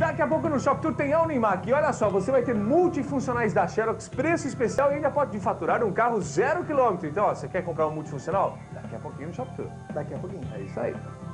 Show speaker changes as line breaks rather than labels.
Daqui a pouco no Shop Tour tem a Unimac. E olha só, você vai ter multifuncionais da Xerox, preço especial e ainda pode faturar um carro 0 km. Então, ó, você quer comprar um multifuncional? Daqui a pouquinho no Shop Tour.
Daqui a pouquinho.
É isso aí.